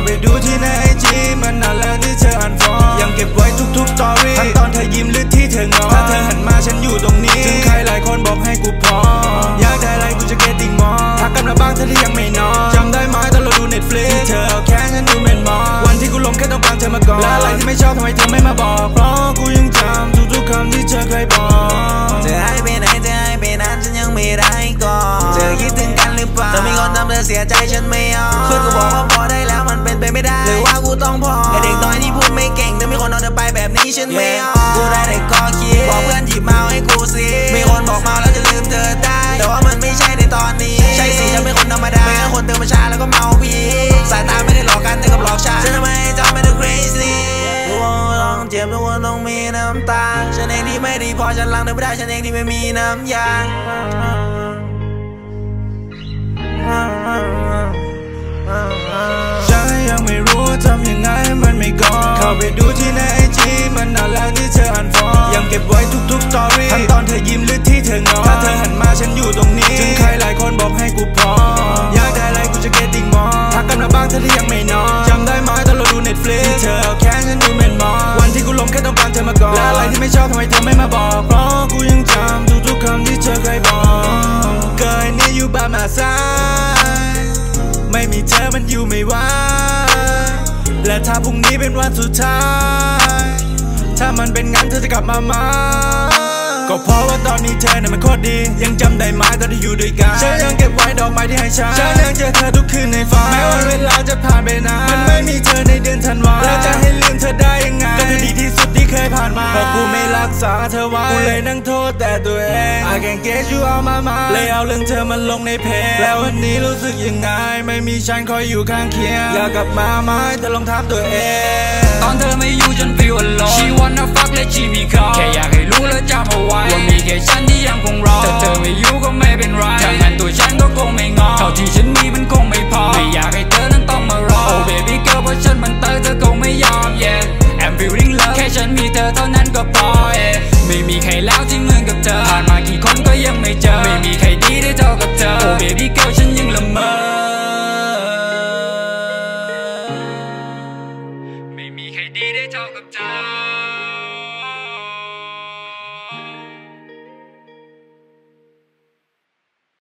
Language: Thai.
ไปดูที่ในIG มันนานแล้วที่เธออ่านฟอร์ยังเก็บไว้ทุกๆสตอรี่ทั้งตอนเธอยิ้มหรือที่เธองอถ้าเธอหันมาฉันอยู่ตรงนี้ถึงใครหลายคนบอกให้กูพออยากได้อะไรกูจะเก็ตติ้งมอทักกันมาบ้างเธอที่ยังไม่นอนจำได้ไหมตอนเราดู Netflix ที่เธอเอาแค่ฉันดูเมนมอวันที่กูล้มแค่ต้องการเธอมาก่อนและอะไรที่ไม่ชอบทำไมเธอไม่มาบอกเพราะกูยังจำทุกคำที่เธอเคยบอกเธอหายไปไหนเธอหายไปนานฉันยังไม่ได้ก่อนเธอคิดถึงกันหรือเปล่าเธอมีคนทำเธอเสียใจฉันไม่ยอมเพื่อนกูบอกว่าพอได้แล้วมันเป็นไปไม่ได้หรือว่ากูต้องพอไอเด็กน้อยที่พูดไม่เก่งแต่มีคนเอาเธอไปแบบนี้ฉันไม่ยอมกูได้แต่ก็คิดบอกเพื่อนหยิบมาให้กูสิมีคนบอกมาแล้วจะลืมเธอได้แต่ว่ามันไม่ใช่ในตอนนี้ใช่สิฉันเป็นคนธรรมดาไม่ใช่คนเติมมาช้าแล้วก็เมาพีสายตาไม่ได้หลอกกันแต่กับหลอกฉันทำไมจำไม่ได้ crazy ทุกคนต้องเจ็บทุกคนต้องมีน้ำตาฉันเองที่ไม่ดีพอฉันล้างเธอไม่ได้ฉันเองที่ไม่มีน้ำยาฉันยังไม่รู้ทำยังไงมันไม่ก่อเข้าไปดูที่ในIG มันนานแล้วที่เธออ่านฟอร์ยังเก็บไว้ทุกๆสตอรี่ทั้งตอนเธอยิ้มหรือที่เธองอถ้าเธอหันมาฉันอยู่ตรงนี้ถึงใครหลายคนบอกให้กูพออยากได้อะไรกูจะเก็ตติ้งมอทักกันมาบ้างเธอที่ยังไม่นอนจำได้ไหมตอนเราดู Netflix ที่เธอเอาแค่ฉันดูเมนมอวันที่กูล้มแค่ต้องการเธอมาก่อนและอะไรที่ไม่ชอบทำไมเธอไม่มาบอกเพราะกูยังจำทุกคำที่เธอเคยบอก Girl I need you by my side ไม่มีเธอมันอยู่ไม่ไหวและถ้าพรุ่งนี้เป็นวันสุดท้ายถ้ามันเป็นงั้นเธอจะกลับมาไหมก็เพราะว่าตอนนี้เธอน่ะมันโคตรดียังจำได้ไหมตอนที่อยู่ด้วยกันฉันยังเก็บไว้ดอกไม้ที่ให้ฉันยังเจอเธอทุกคืนในฝันแม้ว่าเวลาจะผ่านไปนานมันไม่มีเธอในเดือนธันวาแล้วจะให้ลืมเธอได้ยังไงก็เธอดีที่สุดที่เคยผ่านมาเพราะกูไม่รักษาเธอไว้กูเลยนั่งโทษแต่ตัวเอง I can't get you out my mind เลยเอาเรื่องเธอมาลงในเพลงแล้ววันนี้รู้สึกยังไงไม่มีฉันคอยอยู่ข้างเคียงอยากกลับมาไหมเธอลองถามตัวเองตอนเธอไม่อยู่ฉัน feel alone She wanna fuck และ she be call แค่อยากให้รู้และจำเอาไว้ว่ามีแค่ฉันที่ยังคงรอแต่เธอไม่อยู่ก็ไม่เป็นไรถ้างั้นตัวฉันก็คงไม่งอเท่าที่ฉันมีมันคงไม่พอไม่อยากให้เธอนั้นต้องมารอ Oh baby girl เพราะฉันมันเธอคงไม่ยอม Yeah I'm feeling love แค่ฉันมีเธอเท่านั้นก็พอ Yeah ไม่มีใครแล้วที่เหมือนกับเธอผ่านมากี่คนก็ยังไม่เจอไม่มีใครดีได้เท่ากับเธอ Oh baby girl ฉันยังละเมอไม่มีใครดีได้เท่ากับเธอ